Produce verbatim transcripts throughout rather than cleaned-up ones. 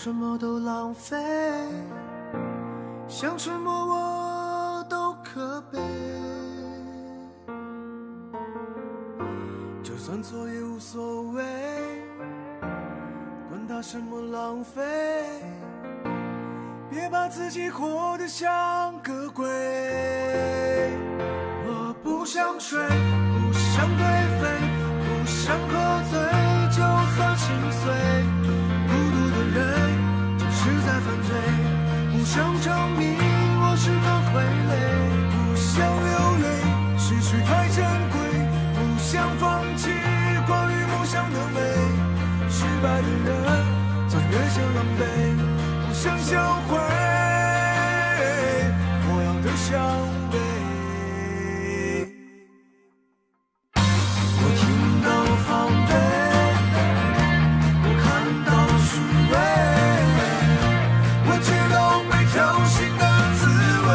什么都浪费，想沉默我都可悲，就算错也无所谓，管他什么浪费，别把自己活得像个鬼。我不想睡，不想颓废，不想喝醉，就算心碎，孤独的人就是在犯罪，不想证明我是个傀儡，不想流泪，失去太珍贵，不想放弃关于梦想的美，失败的人总越显狼狈，不想销毁我要的伤悲。我听到防备，我看到虚伪，我知道被挑衅的滋味。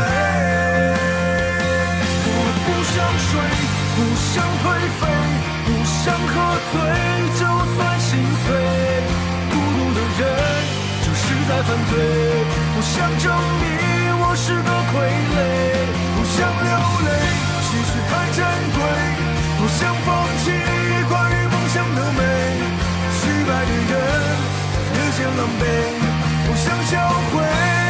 我不想睡，不想颓废，不想喝醉，就算心碎，孤独的人就是在犯罪，不想证明我是个傀儡，不想流泪，失去太珍贵，不想放弃关于梦想的美，失败的人越显狼狈，不想销毁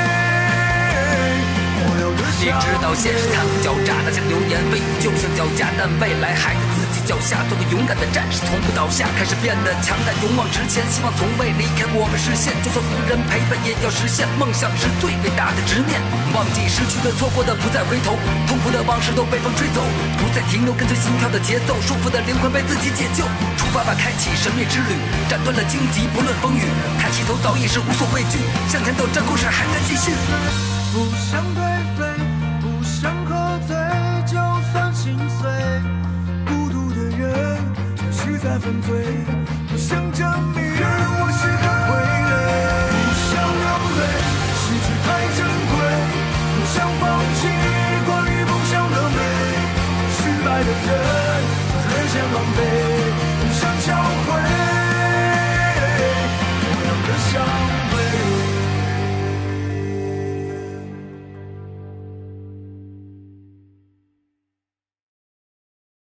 我要的你伤知道现实残酷狡诈的像流言蜚语，就像脚架，但未来还在自己脚下。做个勇敢的战士，从不倒下，开始变得强大，勇往直前，希望从未离开我们视线。就算无人陪伴，也要实现梦想，是最伟大的执念。忘记失去的、错过的，不再回头，痛苦的往事都被风吹走，不再停留，跟随心跳的节奏，束缚的灵魂被自己解救。出发吧，开启神秘之旅，斩断了荆棘，不论风雨，抬起头早已是无所畏惧，向前走，这故事还在继续。 不想颓废，不想喝醉，就算心碎，孤独的人就是在犯罪，不想证明我是个傀儡，不想流泪，失去太珍